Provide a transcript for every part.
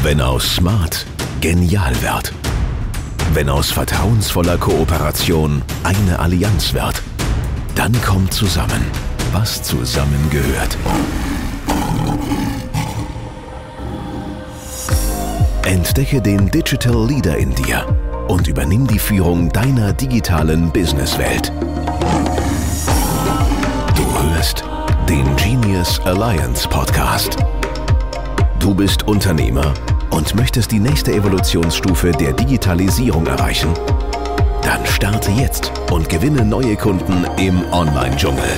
Wenn aus smart genial wird. Wenn aus vertrauensvoller Kooperation eine Allianz wird. Dann kommt zusammen, was zusammengehört. Entdecke den Digital Leader in dir und übernimm die Führung deiner digitalen Businesswelt. Du hörst den Genius Alliance Podcast. Du bist Unternehmer und möchtest die nächste Evolutionsstufe der Digitalisierung erreichen? Dann starte jetzt und gewinne neue Kunden im Online-Dschungel.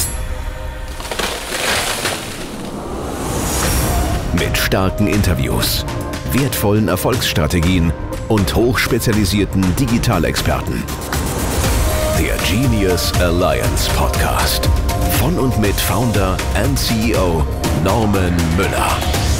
Mit starken Interviews, wertvollen Erfolgsstrategien und hochspezialisierten Digitalexperten. Der Genius Alliance Podcast. Von und mit Founder und CEO Norman Müller.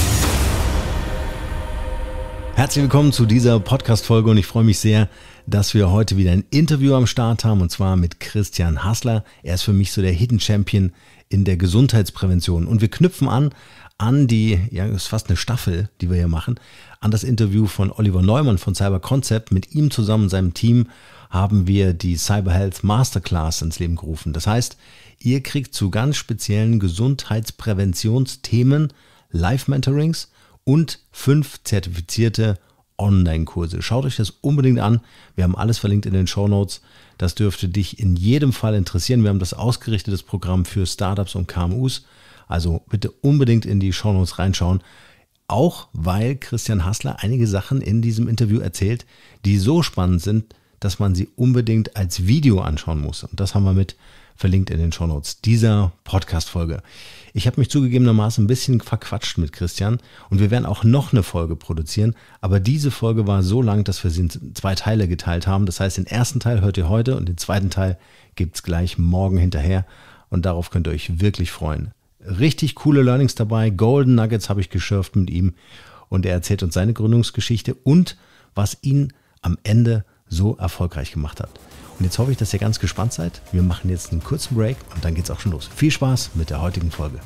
Herzlich willkommen zu dieser Podcast-Folge und ich freue mich sehr, dass wir heute wieder ein Interview am Start haben und zwar mit Christian Hassler. Er ist für mich so der Hidden Champion in der Gesundheitsprävention und wir knüpfen an die, ja, das ist fast eine Staffel, die wir hier machen, an das Interview von Oliver Neumann von Cyber Concept. Mit ihm zusammen und seinem Team haben wir die Cyber Health Masterclass ins Leben gerufen. Das heißt, ihr kriegt zu ganz speziellen Gesundheitspräventionsthemen Live-Mentorings und 5 zertifizierte Online-Kurse. Schaut euch das unbedingt an. Wir haben alles verlinkt in den Shownotes. Das dürfte dich in jedem Fall interessieren. Wir haben das ausgerichtetes Programm für Startups und KMUs. Also bitte unbedingt in die Shownotes reinschauen. Auch weil Christian Hassler einige Sachen in diesem Interview erzählt, die so spannend sind, dass man sie unbedingt als Video anschauen muss. Und das haben wir mit verlinkt in den Shownotes dieser Podcast-Folge. Ich habe mich zugegebenermaßen ein bisschen verquatscht mit Christian und wir werden auch noch eine Folge produzieren, aber diese Folge war so lang, dass wir sie in 2 Teile geteilt haben. Das heißt, den ersten Teil hört ihr heute und den zweiten Teil gibt es gleich morgen hinterher und darauf könnt ihr euch wirklich freuen. Richtig coole Learnings dabei, Golden Nuggets habe ich geschürft mit ihm und er erzählt uns seine Gründungsgeschichte und was ihn am Ende so erfolgreich gemacht hat. Und jetzt hoffe ich, dass ihr ganz gespannt seid. Wir machen jetzt einen kurzen Break und dann geht's auch schon los. Viel Spaß mit der heutigen Folge.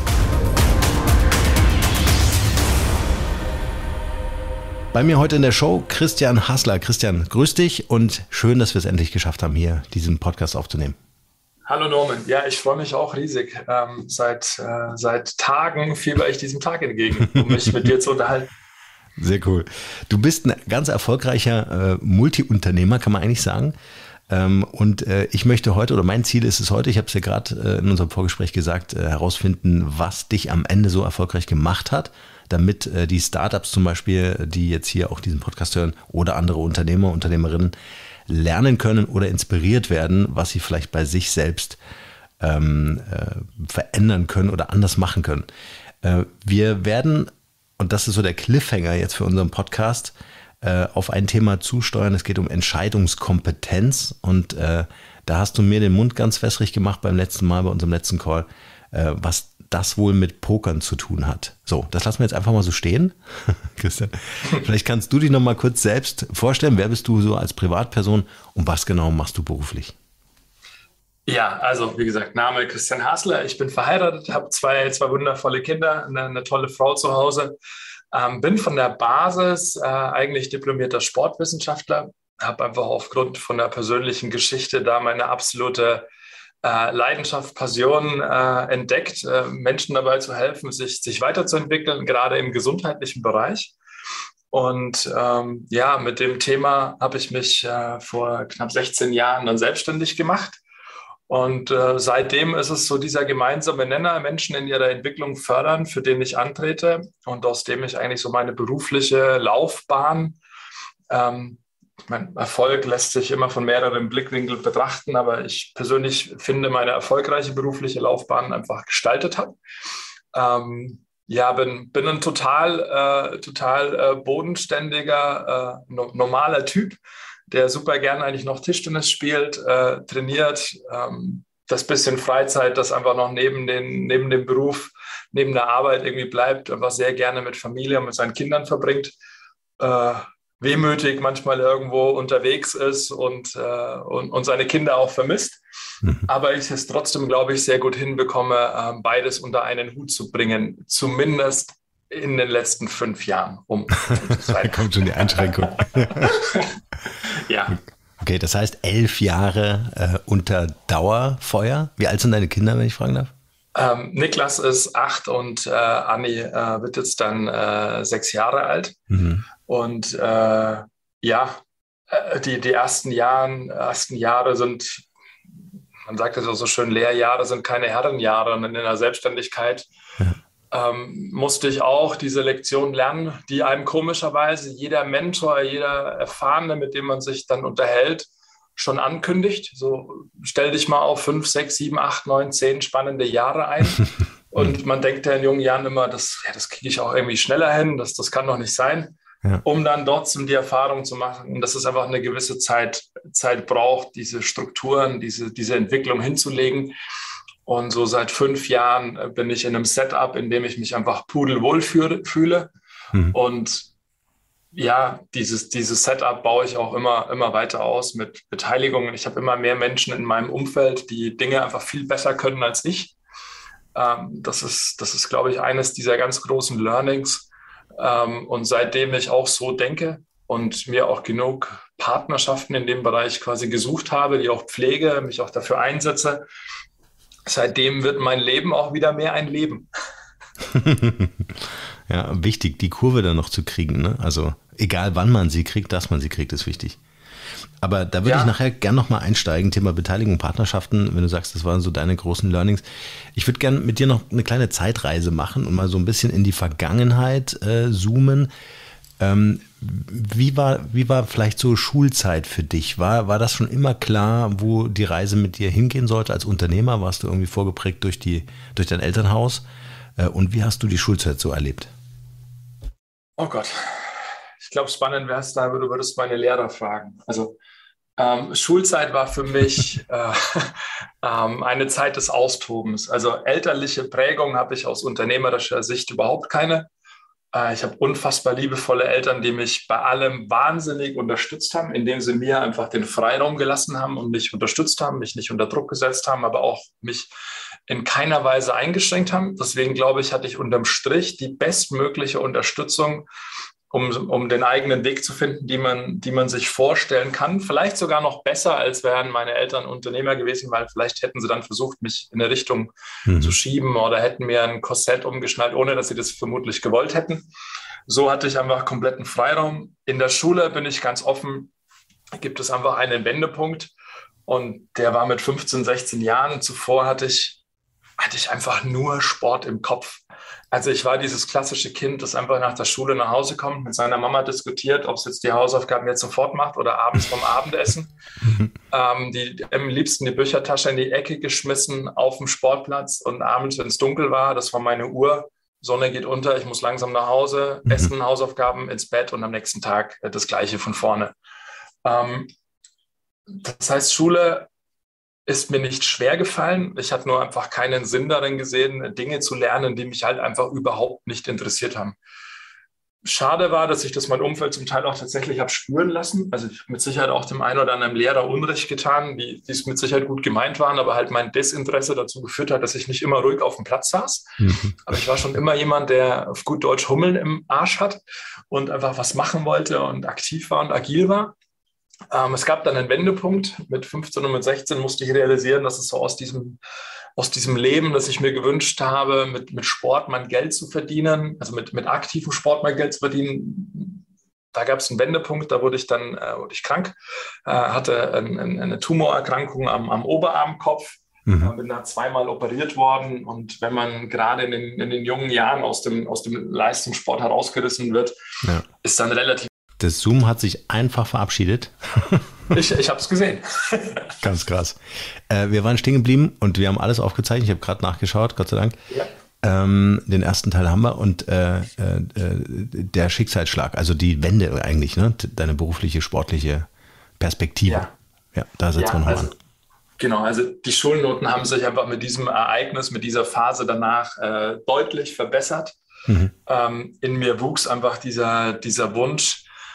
Bei mir heute in der Show Christian Hassler. Christian, grüß dich und schön, dass wir es endlich geschafft haben, hier diesen Podcast aufzunehmen. Hallo Norman, ja, ich freue mich auch riesig. Seit Tagen fieber ich diesem Tag entgegen, um mich mit dir zu unterhalten. Sehr cool. Du bist ein ganz erfolgreicher Multiunternehmer, kann man eigentlich sagen. Und ich möchte heute, oder mein Ziel ist es heute, ich habe es ja gerade in unserem Vorgespräch gesagt, herausfinden, was dich am Ende so erfolgreich gemacht hat, damit die Startups zum Beispiel, die jetzt hier auch diesen Podcast hören oder andere Unternehmer, Unternehmerinnen lernen können oder inspiriert werden, was sie vielleicht bei sich selbst verändern können oder anders machen können. Wir werden, und das ist so der Cliffhanger jetzt für unseren Podcast, auf ein Thema zusteuern. Es geht um Entscheidungskompetenz und da hast du mir den Mund ganz wässrig gemacht beim letzten Mal, bei unserem letzten Call, was das wohl mit Pokern zu tun hat. So, das lassen wir jetzt einfach mal so stehen. Christian, vielleicht kannst du dich noch mal kurz selbst vorstellen. Wer bist du so als Privatperson und was genau machst du beruflich? Ja, also wie gesagt, Name Christian Hassler. Ich bin verheiratet, habe zwei wundervolle Kinder, eine tolle Frau zu Hause. Bin von der Basis eigentlich diplomierter Sportwissenschaftler, habe einfach aufgrund von der persönlichen Geschichte da meine absolute Leidenschaft, Passion entdeckt, Menschen dabei zu helfen, sich weiterzuentwickeln, gerade im gesundheitlichen Bereich. Und mit dem Thema habe ich mich vor knapp 16 Jahren dann selbstständig gemacht. Und seitdem ist es so dieser gemeinsame Nenner, Menschen in ihrer Entwicklung fördern, für den ich antrete und aus dem ich eigentlich so meine berufliche Laufbahn, mein Erfolg lässt sich immer von mehreren Blickwinkeln betrachten, aber ich persönlich finde, meine erfolgreiche berufliche Laufbahn einfach gestaltet habe. Bin ein total bodenständiger, normaler Typ, der super gerne eigentlich noch Tischtennis spielt, trainiert, das bisschen Freizeit, das einfach noch neben dem Beruf, neben der Arbeit irgendwie bleibt, einfach sehr gerne mit Familie und mit seinen Kindern verbringt, wehmütig manchmal irgendwo unterwegs ist und seine Kinder auch vermisst. Aber ich es trotzdem, glaube ich, sehr gut hinbekomme, beides unter einen Hut zu bringen, zumindest in den letzten 5 Jahren um. Da kommt schon die Einschränkung. Ja. Okay, das heißt 11 Jahre unter Dauerfeuer. Wie alt sind deine Kinder, wenn ich fragen darf? Niklas ist 8 und Anni wird jetzt dann 6 Jahre alt. Und die ersten Jahre sind, man sagt es auch so schön, Lehrjahre sind keine Herrenjahre. Und in der Selbstständigkeit musste ich auch diese Lektion lernen, die einem komischerweise jeder Mentor, jeder Erfahrene, mit dem man sich dann unterhält, schon ankündigt. So, stell dich mal auf 5, 6, 7, 8, 9, 10 spannende Jahre ein. Und man denkt ja in jungen Jahren immer, das kriege ich auch irgendwie schneller hin, das kann doch nicht sein. Ja. Um dann trotzdem die Erfahrung zu machen, dass es einfach eine gewisse Zeit braucht, diese Strukturen, diese Entwicklung hinzulegen. Und so seit 5 Jahren bin ich in einem Setup, in dem ich mich einfach pudelwohl fühle. Und ja, dieses Setup baue ich auch immer weiter aus mit Beteiligungen. Ich habe immer mehr Menschen in meinem Umfeld, die Dinge einfach viel besser können als ich. Das ist, glaube ich, eines dieser ganz großen Learnings. Und seitdem ich auch so denke und mir auch genug Partnerschaften in dem Bereich quasi gesucht habe, die auch pflege, mich auch dafür einsetze, seitdem wird mein Leben auch wieder mehr ein Leben. Ja, wichtig, die Kurve dann noch zu kriegen. Ne? Also egal, wann man sie kriegt, dass man sie kriegt, ist wichtig. Aber da würde ich nachher gerne nochmal einsteigen, Thema Beteiligung, Partnerschaften, wenn du sagst, das waren so deine großen Learnings. Ich würde gerne mit dir noch eine kleine Zeitreise machen und mal so ein bisschen in die Vergangenheit zoomen. Wie war vielleicht so Schulzeit für dich? War das schon immer klar, wo die Reise mit dir hingehen sollte? Als Unternehmer warst du irgendwie vorgeprägt durch dein Elternhaus? Und wie hast du die Schulzeit so erlebt? Oh Gott, ich glaube, spannend wäre es da, du würdest meine Lehrer fragen. Also Schulzeit war für mich eine Zeit des Austobens. Also elterliche Prägung habe ich aus unternehmerischer Sicht überhaupt keine. Ich habe unfassbar liebevolle Eltern, die mich bei allem wahnsinnig unterstützt haben, indem sie mir einfach den Freiraum gelassen haben und mich unterstützt haben, mich nicht unter Druck gesetzt haben, aber auch mich in keiner Weise eingeschränkt haben. Deswegen glaube ich, hatte ich unterm Strich die bestmögliche Unterstützung, um den eigenen Weg zu finden, die man sich vorstellen kann. Vielleicht sogar noch besser, als wären meine Eltern Unternehmer gewesen, weil vielleicht hätten sie dann versucht, mich in eine Richtung zu schieben oder hätten mir ein Korsett umgeschnallt, ohne dass sie das vermutlich gewollt hätten. So hatte ich einfach kompletten Freiraum. In der Schule, bin ich ganz offen, gibt es einfach einen Wendepunkt und der war mit 15, 16 Jahren. Zuvor hatte ich einfach nur Sport im Kopf. Also ich war dieses klassische Kind, das einfach nach der Schule nach Hause kommt, mit seiner Mama diskutiert, ob es jetzt die Hausaufgaben jetzt sofort macht oder abends vom Abendessen. Die am liebsten die Büchertasche in die Ecke geschmissen auf dem Sportplatz und abends, wenn es dunkel war, das war meine Uhr, Sonne geht unter, ich muss langsam nach Hause, essen, Hausaufgaben, ins Bett und am nächsten Tag das Gleiche von vorne. Das heißt, Schule ist mir nicht schwer gefallen. Ich habe nur einfach keinen Sinn darin gesehen, Dinge zu lernen, die mich halt einfach überhaupt nicht interessiert haben. Schade war, dass ich das mein Umfeld zum Teil auch tatsächlich habe spüren lassen. Also ich habe mit Sicherheit auch dem einen oder anderen Lehrer Unrecht getan, die es mit Sicherheit gut gemeint waren, aber halt mein Desinteresse dazu geführt hat, dass ich nicht immer ruhig auf dem Platz saß. Aber ich war schon immer jemand, der auf gut Deutsch Hummeln im Arsch hat und einfach was machen wollte und aktiv war und agil war. Es gab dann einen Wendepunkt. Mit 15 und mit 16 musste ich realisieren, dass es so aus diesem Leben, das ich mir gewünscht habe, mit Sport mein Geld zu verdienen, also mit aktivem Sport mein Geld zu verdienen, da gab es einen Wendepunkt, da wurde ich krank, hatte eine Tumorerkrankung am Oberarmkopf, bin da 2-mal operiert worden und wenn man gerade in den jungen Jahren aus dem Leistungssport herausgerissen wird, ist dann relativ. Das Zoom hat sich einfach verabschiedet. Ich habe es gesehen. Ganz krass. Wir waren stehen geblieben und wir haben alles aufgezeichnet. Ich habe gerade nachgeschaut, Gott sei Dank. Ja. Den ersten Teil haben wir und der Schicksalsschlag, also die Wende eigentlich, ne? Deine berufliche, sportliche Perspektive. Ja, da setzt man an. Genau, also die Schulnoten haben sich einfach mit diesem Ereignis, mit dieser Phase danach deutlich verbessert. In mir wuchs einfach dieser Wunsch,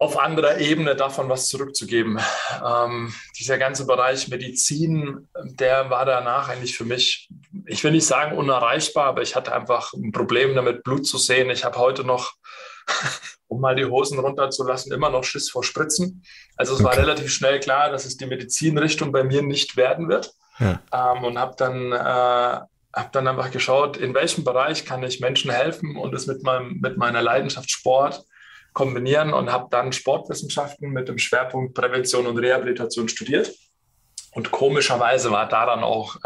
auf anderer Ebene davon was zurückzugeben. Dieser ganze Bereich Medizin, der war danach eigentlich für mich, ich will nicht sagen unerreichbar, aber ich hatte einfach ein Problem damit, Blut zu sehen. Ich habe heute noch, um mal die Hosen runterzulassen, immer noch Schiss vor Spritzen. Also es war relativ schnell klar, dass es die Medizinrichtung bei mir nicht werden wird. Ja. Und habe dann einfach geschaut, in welchem Bereich kann ich Menschen helfen und es mit meiner Leidenschaft Sport kombinieren, und habe dann Sportwissenschaften mit dem Schwerpunkt Prävention und Rehabilitation studiert. Und komischerweise war daran auch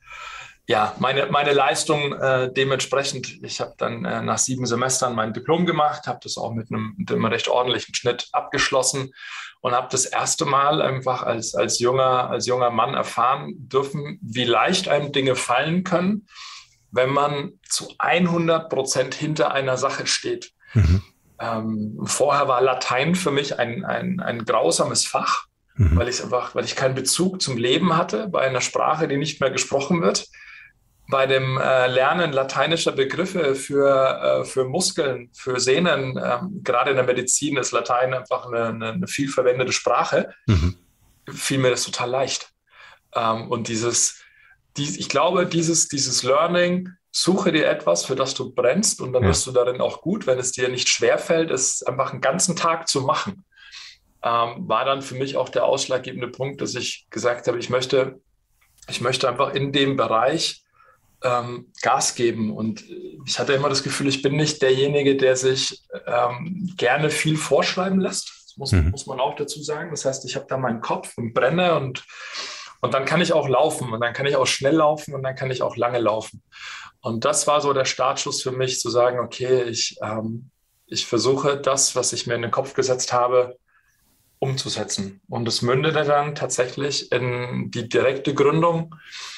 meine Leistung dementsprechend. Ich habe dann nach 7 Semestern mein Diplom gemacht, habe das auch mit einem recht ordentlichen Schnitt abgeschlossen und habe das erste Mal einfach als junger Mann erfahren dürfen, wie leicht einem Dinge fallen können, wenn man zu 100% hinter einer Sache steht. Mhm. Vorher war Latein für mich ein grausames Fach, weil ich keinen Bezug zum Leben hatte, bei einer Sprache, die nicht mehr gesprochen wird. Bei dem Lernen lateinischer Begriffe für Muskeln, für Sehnen, gerade in der Medizin ist Latein einfach eine viel verwendete Sprache, fiel mir das total leicht. Und ich glaube, dieses Learning, suche dir etwas, für das du brennst, und dann wirst du darin auch gut, wenn es dir nicht schwerfällt, es einfach einen ganzen Tag zu machen. War dann für mich auch der ausschlaggebende Punkt, dass ich gesagt habe, ich möchte einfach in dem Bereich Gas geben. Und ich hatte immer das Gefühl, ich bin nicht derjenige, der sich gerne viel vorschreiben lässt. Das muss man auch dazu sagen. Das heißt, ich habe da meinen Kopf und brenne, und dann kann ich auch laufen, und dann kann ich auch schnell laufen, und dann kann ich auch lange laufen. Und das war so der Startschuss für mich, zu sagen, okay, ich versuche das, was ich mir in den Kopf gesetzt habe, umzusetzen. Und es mündete dann tatsächlich in die direkte Gründung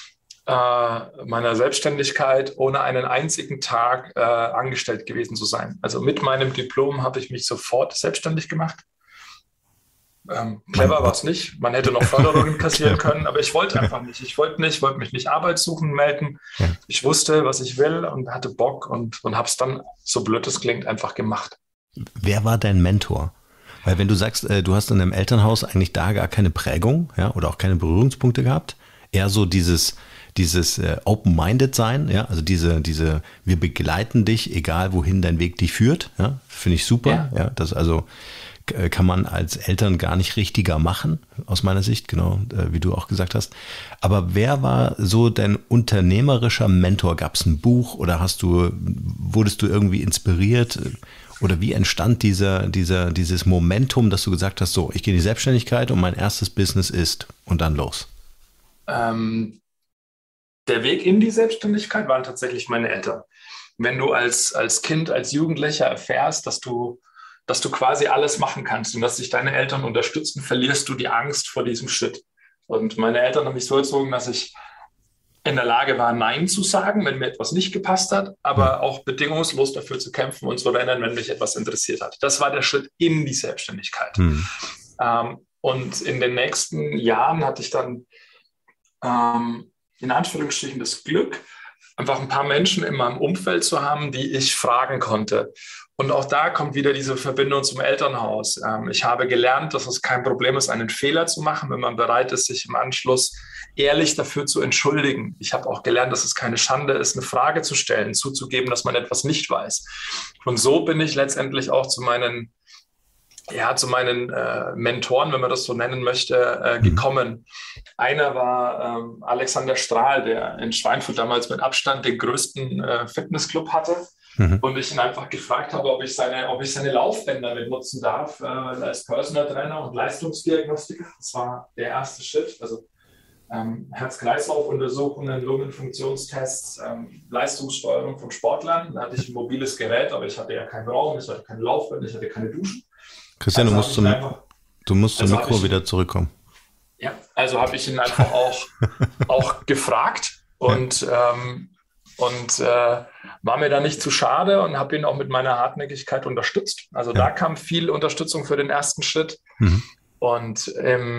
meiner Selbstständigkeit, ohne einen einzigen Tag angestellt gewesen zu sein. Also mit meinem Diplom habe ich mich sofort selbstständig gemacht. Clever war es nicht. Man hätte noch Förderungen kassieren können, aber ich wollte einfach nicht. Ich wollte mich nicht Arbeit suchen, melden. Ja. Ich wusste, was ich will, und hatte Bock, und habe es dann, so blöd es klingt, einfach gemacht. Wer war dein Mentor? Weil wenn du sagst, du hast in deinem Elternhaus eigentlich da gar keine Prägung, ja, oder auch keine Berührungspunkte gehabt, eher so dieses Open-Minded sein, ja, also diese, wir begleiten dich, egal wohin dein Weg dich führt, ja, finde ich super, ja, das also kann man als Eltern gar nicht richtiger machen, aus meiner Sicht, genau, wie du auch gesagt hast. Aber wer war so dein unternehmerischer Mentor? Gab es ein Buch, oder wurdest du irgendwie inspiriert? Oder wie entstand dieses Momentum, dass du gesagt hast, so, ich gehe in die Selbstständigkeit und mein erstes Business ist, und dann los? Der Weg in die Selbstständigkeit waren tatsächlich meine Eltern. Wenn du als Kind, als Jugendlicher erfährst, dass du quasi alles machen kannst und dass dich deine Eltern unterstützen, verlierst du die Angst vor diesem Schritt. Und meine Eltern haben mich so erzogen, dass ich in der Lage war, Nein zu sagen, wenn mir etwas nicht gepasst hat, aber auch bedingungslos dafür zu kämpfen und zu rennen, wenn mich etwas interessiert hat. Das war der Schritt in die Selbstständigkeit. Und in den nächsten Jahren hatte ich dann in Anführungsstrichen das Glück, einfach ein paar Menschen in meinem Umfeld zu haben, die ich fragen konnte. Und auch da kommt wieder diese Verbindung zum Elternhaus. Ich habe gelernt, dass es kein Problem ist, einen Fehler zu machen, wenn man bereit ist, sich im Anschluss ehrlich dafür zu entschuldigen. Ich habe auch gelernt, dass es keine Schande ist, eine Frage zu stellen, zuzugeben, dass man etwas nicht weiß. Und so bin ich letztendlich auch zu meinen Mentoren, wenn man das so nennen möchte, gekommen. Einer war Alexander Strahl, der in Schweinfurt damals mit Abstand den größten Fitnessclub hatte. Und ich ihn einfach gefragt habe, ob ich seine Laufbänder mit nutzen darf als Personal Trainer und Leistungsdiagnostiker. Das war der erste Schritt. Also Herz-Kreislauf-Untersuchungen, Lungenfunktionstests, Leistungssteuerung von Sportlern. Da hatte ich ein mobiles Gerät, aber ich hatte ja keinen Raum, ich hatte keine Laufbänder, ich hatte keine Duschen. Christian, du musst zum Mikro wieder zurückkommen. Ja, also habe ich ihn einfach auch gefragt und war mir da nicht zu schade und habe ihn auch mit meiner Hartnäckigkeit unterstützt. Also da kam viel Unterstützung für den ersten Schritt. Und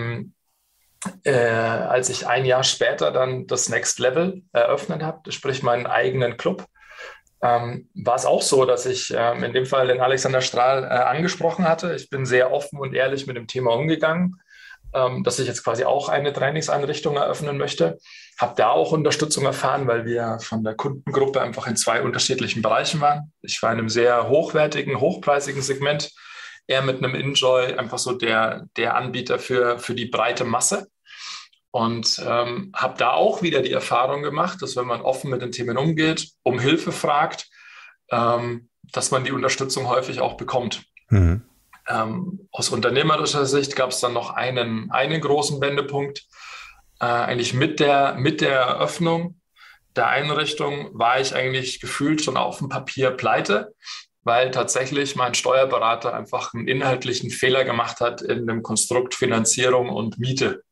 als ich ein Jahr später dann das Next Level eröffnet habe, sprich meinen eigenen Club, war es auch so, dass ich in dem Fall den Alexander Strahl angesprochen hatte. Ich bin sehr offen und ehrlich mit dem Thema umgegangen, dass ich jetzt quasi auch eine Trainingseinrichtung eröffnen möchte. Habe da auch Unterstützung erfahren, weil wir von der Kundengruppe einfach in 2 unterschiedlichen Bereichen waren. Ich war in einem sehr hochwertigen, hochpreisigen Segment, eher mit einem Enjoy, einfach so der Anbieter für die breite Masse. Und habe da auch wieder die Erfahrung gemacht, dass wenn man offen mit den Themen umgeht, um Hilfe fragt, dass man die Unterstützung häufig auch bekommt. Mhm. Aus unternehmerischer Sicht gab es dann noch einen großen Wendepunkt. Eigentlich mit der Eröffnung der Einrichtung war ich eigentlich gefühlt schon auf dem Papier pleite, weil tatsächlich mein Steuerberater einfach einen inhaltlichen Fehler gemacht hat in dem Konstrukt Finanzierung und Miete.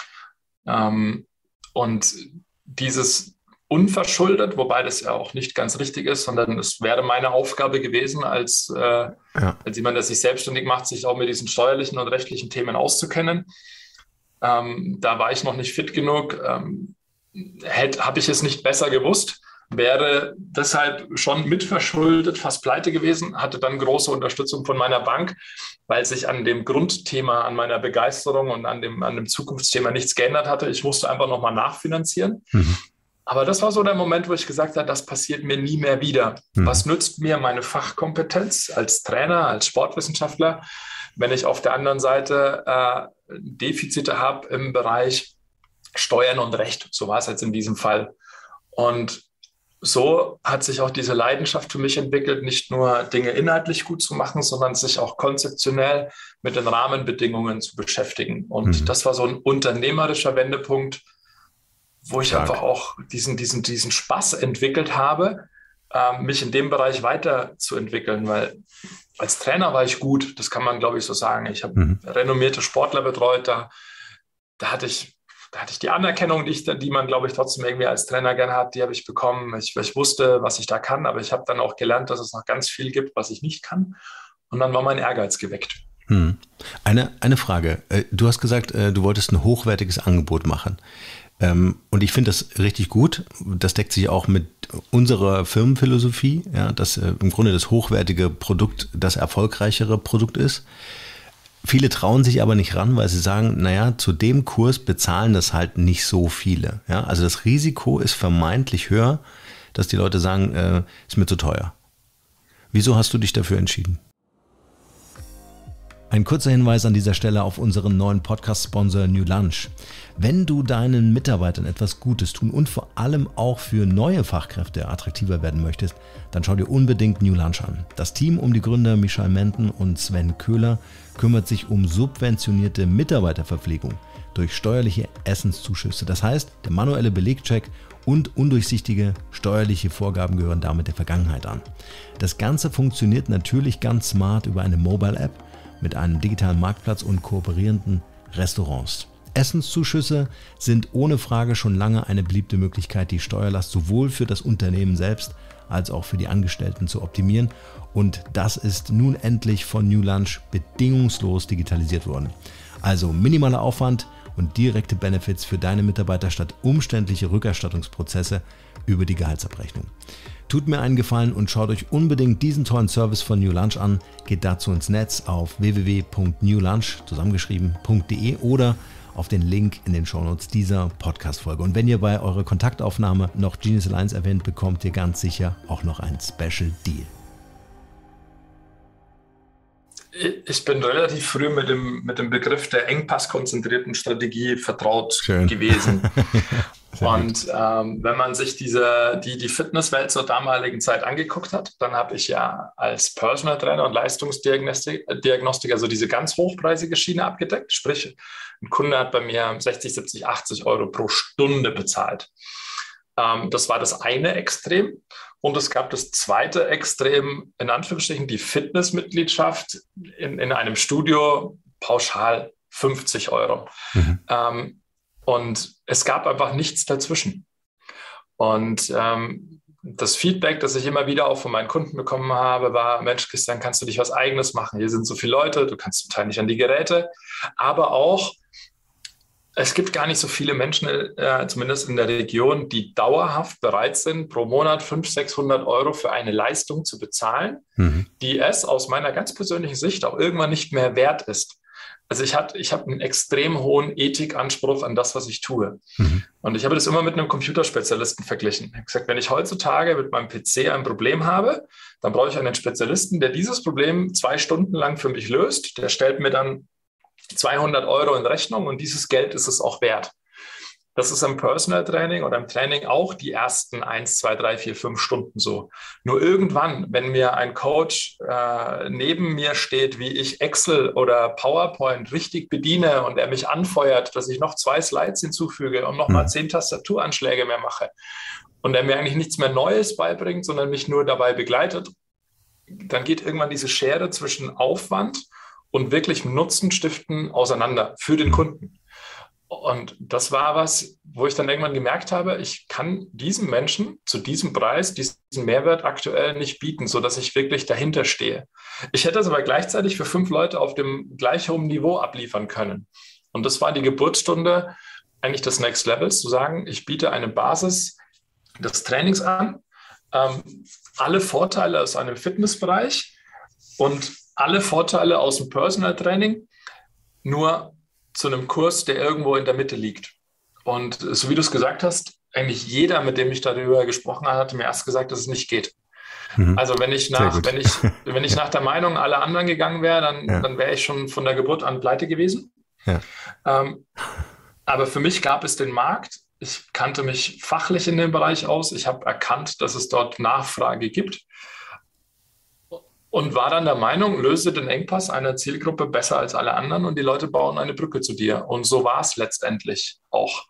Und dieses unverschuldet, wobei das ja auch nicht ganz richtig ist, sondern es wäre meine Aufgabe gewesen, als jemand, der sich selbstständig macht, sich auch mit diesen steuerlichen und rechtlichen Themen auszukennen. Da war ich noch nicht fit genug. Habe ich es nicht besser gewusst, wäre deshalb schon mitverschuldet, fast pleite gewesen, hatte dann große Unterstützung von meiner Bank, weil sich an dem Grundthema, an meiner Begeisterung und an dem Zukunftsthema nichts geändert hatte. Ich musste einfach nochmal nachfinanzieren. Mhm. Aber das war so der Moment, wo ich gesagt habe, das passiert mir nie mehr wieder. Mhm. Was nützt mir meine Fachkompetenz als Trainer, als Sportwissenschaftler, wenn ich auf der anderen Seite Defizite habe im Bereich Steuern und Recht? So war es jetzt in diesem Fall. Und so hat sich auch diese Leidenschaft für mich entwickelt, nicht nur Dinge inhaltlich gut zu machen, sondern sich auch konzeptionell mit den Rahmenbedingungen zu beschäftigen. Und das war so ein unternehmerischer Wendepunkt, wo ich einfach auch diesen Spaß entwickelt habe, mich in dem Bereich weiterzuentwickeln, weil als Trainer war ich gut, das kann man, glaube ich, so sagen. Ich habe renommierte Sportler betreut, da hatte ich die Anerkennung, die man, glaube ich, trotzdem irgendwie als Trainer gerne hat, die habe ich bekommen. Ich wusste, was ich da kann, aber ich habe dann auch gelernt, dass es noch ganz viel gibt, was ich nicht kann. Und dann war mein Ehrgeiz geweckt. Eine Frage. Du hast gesagt, du wolltest ein hochwertiges Angebot machen. Und ich finde das richtig gut. Das deckt sich auch mit unserer Firmenphilosophie, ja, dass im Grunde das hochwertige Produkt das erfolgreichere Produkt ist. Viele trauen sich aber nicht ran, weil sie sagen, naja, zu dem Kurs bezahlen das halt nicht so viele. Ja? Also das Risiko ist vermeintlich höher, dass die Leute sagen, ist mir zu teuer. Wieso hast du dich dafür entschieden? Ein kurzer Hinweis an dieser Stelle auf unseren neuen Podcast-Sponsor New Lunch. Wenn du deinen Mitarbeitern etwas Gutes tun und vor allem auch für neue Fachkräfte attraktiver werden möchtest, dann schau dir unbedingt New Lunch an. Das Team um die Gründer Michael Menten und Sven Köhler kümmert sich um subventionierte Mitarbeiterverpflegung durch steuerliche Essenszuschüsse. Das heißt, der manuelle Belegcheck und undurchsichtige steuerliche Vorgaben gehören damit der Vergangenheit an. Das Ganze funktioniert natürlich ganz smart über eine Mobile-App mit einem digitalen Marktplatz und kooperierenden Restaurants. Essenszuschüsse sind ohne Frage schon lange eine beliebte Möglichkeit, die Steuerlast sowohl für das Unternehmen selbst als auch für die Angestellten zu optimieren. Und das ist nun endlich von New Lunch bedingungslos digitalisiert worden. Also minimaler Aufwand und direkte Benefits für deine Mitarbeiter statt umständliche Rückerstattungsprozesse über die Gehaltsabrechnung. Tut mir einen Gefallen und schaut euch unbedingt diesen tollen Service von New Lunch an. Geht dazu ins Netz auf www.newlunch zusammengeschrieben.de oder auf den Link in den Shownotes dieser Podcast-Folge. Und wenn ihr bei eurer Kontaktaufnahme noch Genius Alliance erwähnt, bekommt ihr ganz sicher auch noch einen Special Deal. Ich bin relativ früh mit dem Begriff der engpasskonzentrierten Strategie vertraut gewesen. Und wenn man sich die Fitnesswelt zur damaligen Zeit angeguckt hat, dann habe ich ja als Personal Trainer und Leistungsdiagnostiker so diese ganz hochpreisige Schiene abgedeckt. Sprich, ein Kunde hat bei mir 60, 70, 80 Euro pro Stunde bezahlt. Das war das eine Extrem. Und es gab das zweite Extrem, in Anführungsstrichen, die Fitnessmitgliedschaft in einem Studio, pauschal 50 Euro. Und es gab einfach nichts dazwischen. Und das Feedback, das ich immer wieder auch von meinen Kunden bekommen habe, war, Mensch, Christian, kannst du nicht was Eigenes machen? Hier sind so viele Leute, du kannst zum Teil nicht an die Geräte. Aber auch, Es gibt gar nicht so viele Menschen, zumindest in der Region, die dauerhaft bereit sind, pro Monat 500, 600 Euro für eine Leistung zu bezahlen, die es aus meiner ganz persönlichen Sicht auch irgendwann nicht mehr wert ist. Also ich habe einen extrem hohen Ethikanspruch an das, was ich tue. Und ich habe das immer mit einem Computerspezialisten verglichen. Ich habe gesagt, wenn ich heutzutage mit meinem PC ein Problem habe, dann brauche ich einen Spezialisten, der dieses Problem 2 Stunden lang für mich löst. Der stellt mir dann 200 Euro in Rechnung und dieses Geld ist es auch wert. Das ist im Personal Training oder im Training auch die ersten 1, 2, 3, 4, 5 Stunden so. Nur irgendwann, wenn mir ein Coach neben mir steht, wie ich Excel oder PowerPoint richtig bediene und er mich anfeuert, dass ich noch 2 Slides hinzufüge und nochmal 10 Tastaturanschläge mehr mache und er mir eigentlich nichts mehr Neues beibringt, sondern mich nur dabei begleitet, dann geht irgendwann diese Schere zwischen Aufwand und wirklich Nutzen stiften auseinander für den Kunden. Und das war was, wo ich dann irgendwann gemerkt habe, ich kann diesem Menschen zu diesem Preis diesen Mehrwert aktuell nicht bieten, sodass ich wirklich dahinter stehe. Ich hätte es aber gleichzeitig für 5 Leute auf dem gleich hohen Niveau abliefern können. Und das war die Geburtsstunde eigentlich des Next Levels, zu sagen, ich biete eine Basis des Trainings an, alle Vorteile aus einem Fitnessbereich und alle Vorteile aus dem Personal Training, nur zu einem Kurs, der irgendwo in der Mitte liegt. Und so wie du es gesagt hast, eigentlich jeder, mit dem ich darüber gesprochen habe, hat mir erst gesagt, dass es nicht geht. Also wenn ich nach der Meinung aller anderen gegangen wäre, dann wäre ich schon von der Geburt an pleite gewesen. Ja. Aber für mich gab es den Markt. Ich kannte mich fachlich in dem Bereich aus. Ich habe erkannt, dass es dort Nachfrage gibt. Und war dann der Meinung, löse den Engpass einer Zielgruppe besser als alle anderen und die Leute bauen eine Brücke zu dir. Und so war es letztendlich auch.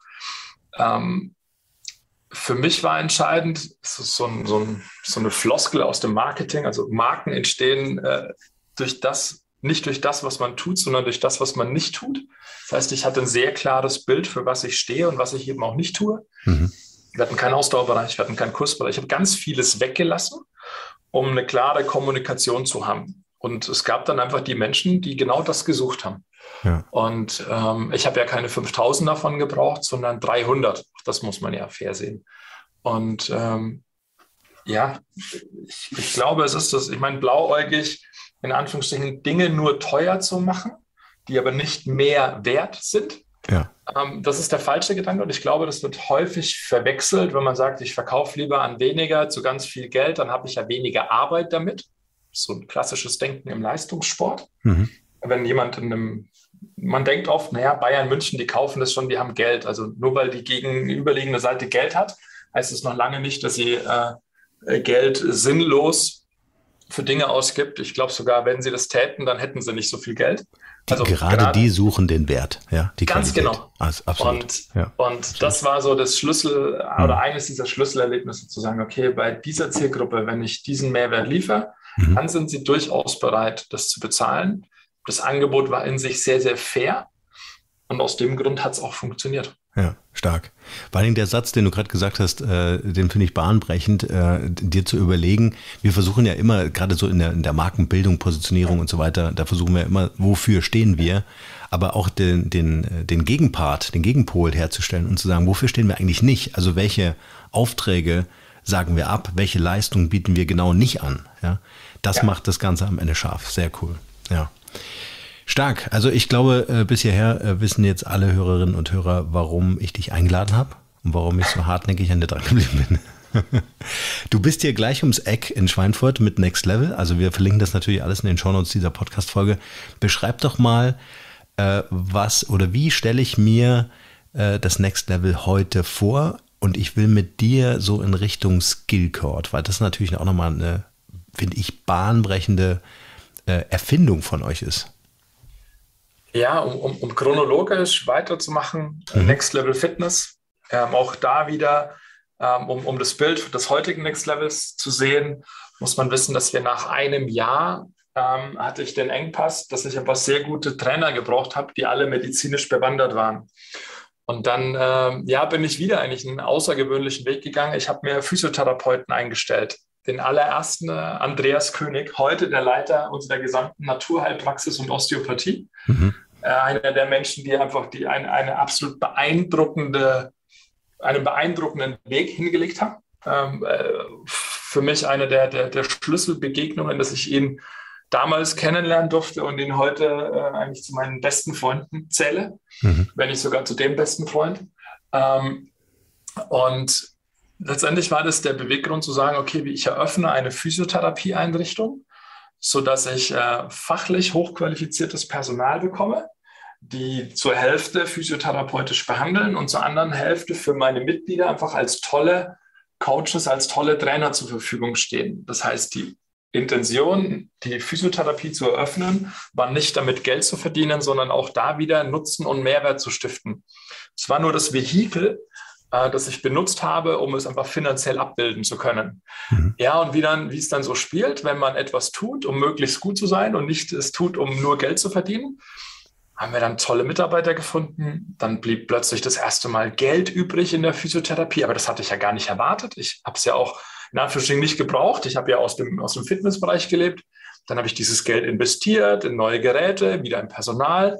Für mich war entscheidend, es ist so eine Floskel aus dem Marketing, also Marken entstehen nicht durch das, was man tut, sondern durch das, was man nicht tut. Das heißt, ich hatte ein sehr klares Bild, für was ich stehe und was ich eben auch nicht tue. Wir hatten keinen Ausdauerbereich, wir hatten keinen Kursbereich. Ich habe ganz vieles weggelassen, um eine klare Kommunikation zu haben. Und es gab dann einfach die Menschen, die genau das gesucht haben. Ja. Und ich habe ja keine 5.000 davon gebraucht, sondern 300. Das muss man ja fair sehen. Und ich glaube, es ist das, ich meine, blauäugig, in Anführungsstrichen, Dinge nur teuer zu machen, die aber nicht mehr wert sind. Ja. Das ist der falsche Gedanke und ich glaube, das wird häufig verwechselt, wenn man sagt, ich verkaufe lieber an weniger zu ganz viel Geld, dann habe ich ja weniger Arbeit damit. So ein klassisches Denken im Leistungssport. Wenn jemand man denkt oft, naja, Bayern München, die kaufen das schon, die haben Geld. Also nur weil die gegenüberliegende Seite Geld hat, heißt es noch lange nicht, dass sie Geld sinnlos für Dinge ausgibt. Ich glaube sogar, wenn sie das täten, dann hätten sie nicht so viel Geld. Also gerade die suchen den Wert, ja, die ganz Qualität. Genau. Also, absolut. Und das war so das Schlüssel oder eines dieser Schlüsselerlebnisse, zu sagen, okay, bei dieser Zielgruppe, wenn ich diesen Mehrwert liefere, dann sind sie durchaus bereit, das zu bezahlen. Das Angebot war in sich sehr, sehr fair und aus dem Grund hat es auch funktioniert. Ja, stark. Vor allem der Satz, den du gerade gesagt hast, den finde ich bahnbrechend, dir zu überlegen. Wir versuchen ja immer, gerade so in der Markenbildung, Positionierung und so weiter, da versuchen wir immer, wofür stehen wir, aber auch den Gegenpart, den Gegenpol herzustellen und zu sagen, wofür stehen wir eigentlich nicht? Also welche Aufträge sagen wir ab, welche Leistungen bieten wir genau nicht an? Ja, das macht das Ganze am Ende scharf. Sehr cool. Ja. Stark. Also ich glaube, bis hierher wissen jetzt alle Hörerinnen und Hörer, warum ich dich eingeladen habe und warum ich so hartnäckig an dir dran geblieben bin. Du bist hier gleich ums Eck in Schweinfurt mit Next Level. Also wir verlinken das natürlich alles in den Shownotes dieser Podcast-Folge. Beschreib doch mal, wie stelle ich mir das Next Level heute vor? Und ich will mit dir so in Richtung Skillcord, weil das natürlich auch nochmal eine, finde ich, bahnbrechende Erfindung von euch ist. Ja, um chronologisch weiterzumachen, Next Level Fitness, auch da wieder, um das Bild des heutigen Next Levels zu sehen, muss man wissen, dass wir nach einem Jahr hatte ich den Engpass, dass ich aber sehr gute Trainer gebraucht habe, die alle medizinisch bewandert waren. Und dann bin ich wieder eigentlich einen außergewöhnlichen Weg gegangen. Ich habe mir Physiotherapeuten eingestellt. Den allerersten Andreas König, heute der Leiter unserer gesamten Naturheilpraxis und Osteopathie. einer der Menschen, die einfach eine absolut einen beeindruckenden Weg hingelegt haben. Für mich eine der Schlüsselbegegnungen, dass ich ihn damals kennenlernen durfte und ihn heute eigentlich zu meinen besten Freunden zähle, wenn nicht sogar zu dem besten Freund. Und letztendlich war das der Beweggrund zu sagen, okay, ich eröffne eine Physiotherapieeinrichtung, sodass ich fachlich hochqualifiziertes Personal bekomme, die zur Hälfte physiotherapeutisch behandeln und zur anderen Hälfte für meine Mitglieder einfach als tolle Coaches, als tolle Trainer zur Verfügung stehen. Das heißt, die Intention, die Physiotherapie zu eröffnen, war nicht damit Geld zu verdienen, sondern auch da wieder Nutzen und Mehrwert zu stiften. Es war nur das Vehikel, das ich benutzt habe, um es einfach finanziell abbilden zu können. Ja, und wie es dann so spielt, wenn man etwas tut, um möglichst gut zu sein und nicht es tut, um nur Geld zu verdienen, haben wir dann tolle Mitarbeiter gefunden. Dann blieb plötzlich das erste Mal Geld übrig in der Physiotherapie, aber das hatte ich ja gar nicht erwartet. Ich habe es ja auch in Anführungsstrichen nicht gebraucht. Ich habe ja aus dem Fitnessbereich gelebt. Dann habe ich dieses Geld investiert in neue Geräte, wieder in Personal.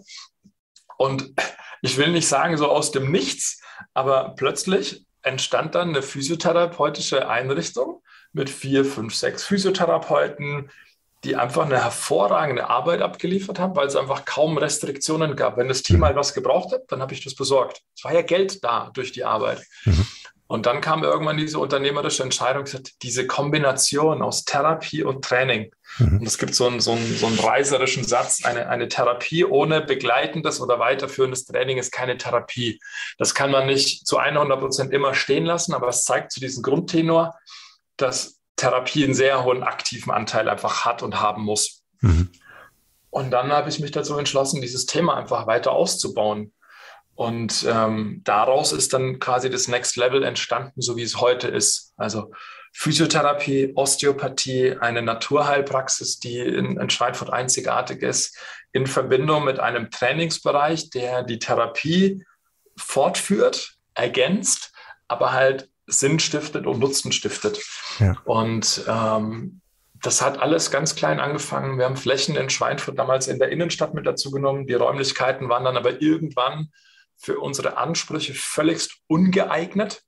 Und ich will nicht sagen so aus dem Nichts, aber plötzlich entstand dann eine physiotherapeutische Einrichtung mit 4, 5, 6 Physiotherapeuten, die einfach eine hervorragende Arbeit abgeliefert haben, weil es einfach kaum Restriktionen gab. Wenn das Team mal was gebraucht hat, dann habe ich das besorgt. Es war ja Geld da durch die Arbeit. Und dann kam irgendwann diese unternehmerische Entscheidung, diese Kombination aus Therapie und Training. Und es gibt so einen reißerischen Satz, eine Therapie ohne begleitendes oder weiterführendes Training ist keine Therapie. Das kann man nicht zu 100% immer stehen lassen, aber es zeigt zu diesem Grundtenor, dass Therapie einen sehr hohen aktiven Anteil einfach hat und haben muss. Und dann habe ich mich dazu entschlossen, dieses Thema einfach weiter auszubauen. Und daraus ist dann quasi das Next Level entstanden, so wie es heute ist. Also Physiotherapie, Osteopathie, eine Naturheilpraxis, die in Schweinfurt einzigartig ist, in Verbindung mit einem Trainingsbereich, der die Therapie fortführt, ergänzt, aber halt Sinn stiftet und Nutzen stiftet. Ja. Und das hat alles ganz klein angefangen. Wir haben Flächen in Schweinfurt damals in der Innenstadt mit dazu genommen. Die Räumlichkeiten waren dann aber irgendwann für unsere Ansprüche völligst ungeeignet.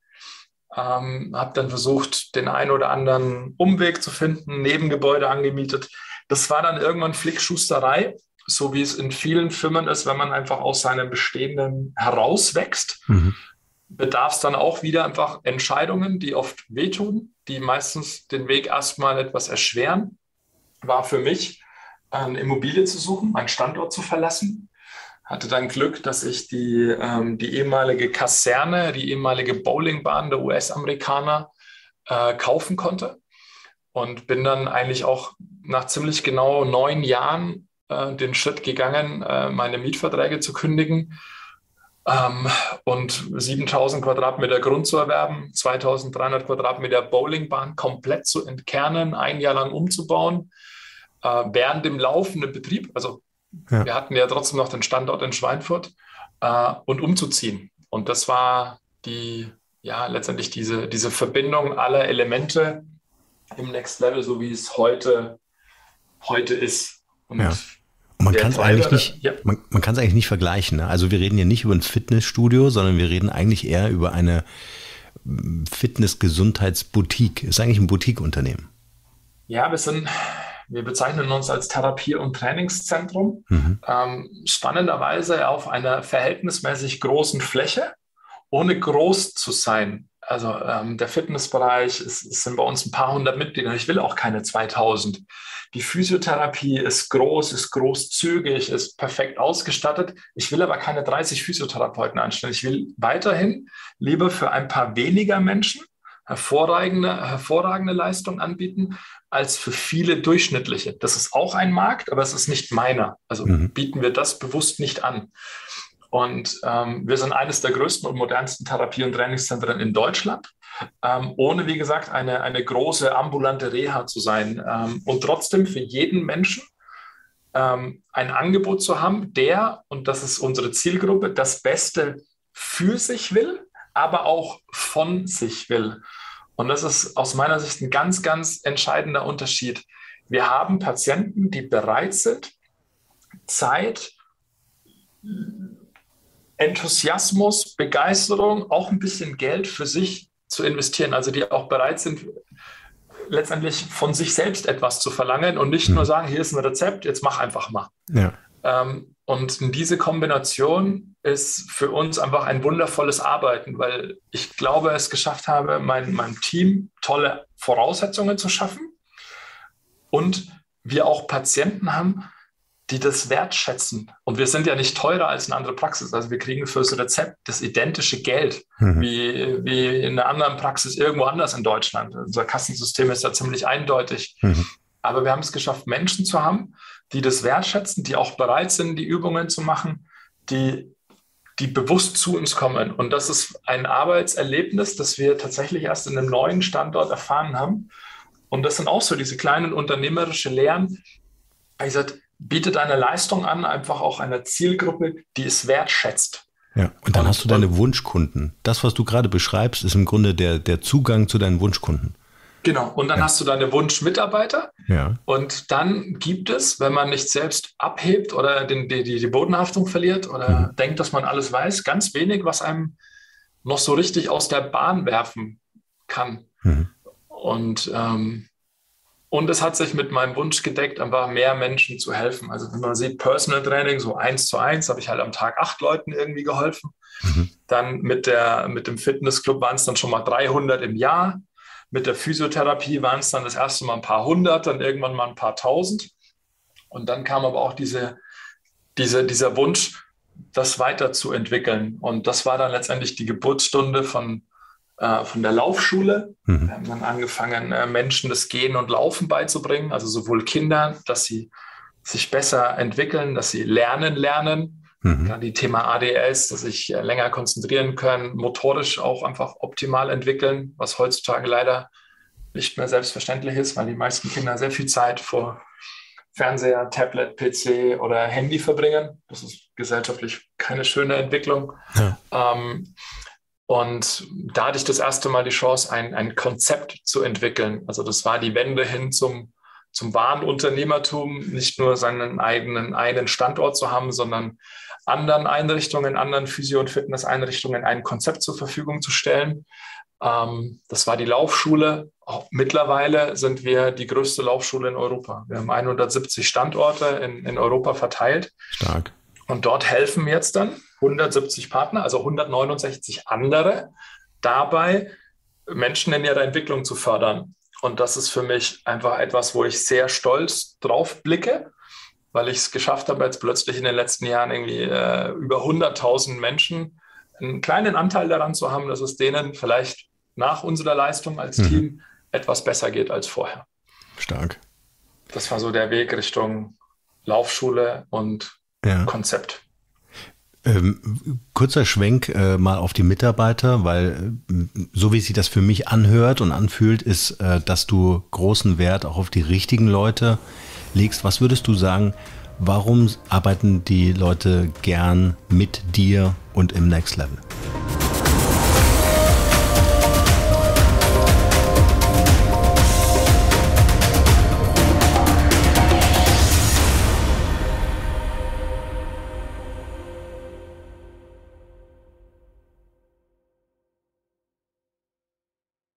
Habe dann versucht, den einen oder anderen Umweg zu finden, Nebengebäude angemietet. Das war dann irgendwann Flickschusterei, so wie es in vielen Firmen ist, wenn man einfach aus seinem Bestehenden herauswächst. Bedarf es dann auch wieder einfach Entscheidungen, die oft wehtun, die meistens den Weg erstmal etwas erschweren. War für mich, eine Immobilie zu suchen, meinen Standort zu verlassen. Hatte dann Glück, dass ich die ehemalige Kaserne, die ehemalige Bowlingbahn der US-Amerikaner kaufen konnte. Und bin dann eigentlich auch nach ziemlich genau 9 Jahren den Schritt gegangen, meine Mietverträge zu kündigen. Und 7.000 Quadratmeter Grund zu erwerben, 2.300 Quadratmeter Bowlingbahn komplett zu entkernen, 1 Jahr lang umzubauen, während dem laufenden Betrieb, also wir hatten ja trotzdem noch den Standort in Schweinfurt, und umzuziehen. Und das war letztendlich diese Verbindung aller Elemente im Next Level, so wie es heute ist. Und man kann es eigentlich nicht vergleichen. Ne? Also wir reden hier nicht über ein Fitnessstudio, sondern wir reden eigentlich eher über eine Fitness-Gesundheitsboutique. Ist eigentlich ein Boutique-Unternehmen. Ja, wir bezeichnen uns als Therapie- und Trainingszentrum. Spannenderweise auf einer verhältnismäßig großen Fläche, ohne groß zu sein. Also der Fitnessbereich, es sind bei uns ein paar hundert Mitglieder. Ich will auch keine 2000. Die Physiotherapie ist groß, ist großzügig, ist perfekt ausgestattet. Ich will aber keine 30 Physiotherapeuten anstellen. Ich will weiterhin lieber für ein paar weniger Menschen hervorragende Leistung anbieten, als für viele durchschnittliche. Das ist auch ein Markt, aber es ist nicht meiner. Also bieten wir das bewusst nicht an. Und wir sind eines der größten und modernsten Therapie- und Trainingszentren in Deutschland, ohne, wie gesagt, eine große ambulante Reha zu sein. Und trotzdem für jeden Menschen ein Angebot zu haben, der, und das ist unsere Zielgruppe, das Beste für sich will, aber auch von sich will. Und das ist aus meiner Sicht ein ganz, ganz entscheidender Unterschied. Wir haben Patienten, die bereit sind, Zeit Enthusiasmus, Begeisterung, auch ein bisschen Geld für sich zu investieren. Also die auch bereit sind, letztendlich von sich selbst etwas zu verlangen und nicht nur sagen, hier ist ein Rezept, jetzt mach einfach mal. Ja. Und diese Kombination ist für uns einfach ein wundervolles Arbeiten, weil ich glaube, es geschafft habe, meinem Team tolle Voraussetzungen zu schaffen und wir auch Patienten haben, die das wertschätzen. Und wir sind ja nicht teurer als eine andere Praxis. Also wir kriegen für das Rezept das identische Geld wie in einer anderen Praxis irgendwo anders in Deutschland. Unser Kassensystem ist ja ziemlich eindeutig. Aber wir haben es geschafft, Menschen zu haben, die das wertschätzen, die auch bereit sind, die Übungen zu machen, die bewusst zu uns kommen. Und das ist ein Arbeitserlebnis, das wir tatsächlich erst in einem neuen Standort erfahren haben. Und das sind auch so diese kleinen unternehmerische Lehren. Ich gesagt, bietet eine Leistung an, einfach auch einer Zielgruppe, die es wertschätzt. Ja, und dann hast du deine Wunschkunden. Das, was du gerade beschreibst, ist im Grunde der Zugang zu deinen Wunschkunden. Genau, und dann hast du deine Wunschmitarbeiter. Ja. Und dann gibt es, wenn man nicht selbst abhebt oder die Bodenhaftung verliert oder denkt, dass man alles weiß, ganz wenig, was einem noch so richtig aus der Bahn werfen kann. Und es hat sich mit meinem Wunsch gedeckt, einfach mehr Menschen zu helfen. Also wenn man sieht, Personal Training, so 1:1, habe ich halt am Tag 8 Leuten irgendwie geholfen. Dann mit dem Fitnessclub waren es dann schon mal 300 im Jahr. Mit der Physiotherapie waren es dann das erste Mal ein paar hundert, dann irgendwann mal ein paar tausend. Und dann kam aber auch dieser Wunsch, das weiterzuentwickeln. Und das war dann letztendlich die Geburtsstunde von der Laufschule. Wir haben dann angefangen, Menschen das Gehen und Laufen beizubringen, also sowohl Kindern, dass sie sich besser entwickeln, dass sie lernen. Dann die Thema ADS, dass sie sich länger konzentrieren können, motorisch auch einfach optimal entwickeln, was heutzutage leider nicht mehr selbstverständlich ist, weil die meisten Kinder sehr viel Zeit vor Fernseher, Tablet, PC oder Handy verbringen. Das ist gesellschaftlich keine schöne Entwicklung. Ja. Und da hatte ich das erste Mal die Chance, ein Konzept zu entwickeln. Also das war die Wende hin zum wahren Unternehmertum, nicht nur seinen eigenen Standort zu haben, sondern anderen Einrichtungen, anderen Physio- und Fitnesseinrichtungen ein Konzept zur Verfügung zu stellen. Das war die Laufschule. Auch mittlerweile sind wir die größte Laufschule in Europa. Wir haben 170 Standorte in Europa verteilt. Stark. Und dort helfen jetzt dann 170 Partner, also 169 andere, dabei Menschen in ihrer Entwicklung zu fördern. Und das ist für mich einfach etwas, wo ich sehr stolz drauf blicke, weil ich es geschafft habe, jetzt plötzlich in den letzten Jahren irgendwie über 100.000 Menschen einen kleinen Anteil daran zu haben, dass es denen vielleicht nach unserer Leistung als Team etwas besser geht als vorher. Stark. Das war so der Weg Richtung Laufschule und Konzept. Kurzer Schwenk mal auf die Mitarbeiter, weil so wie sich das für mich anhört und anfühlt, ist, dass du großen Wert auch auf die richtigen Leute legst. Was würdest du sagen, warum arbeiten die Leute gern mit dir und im Next Level?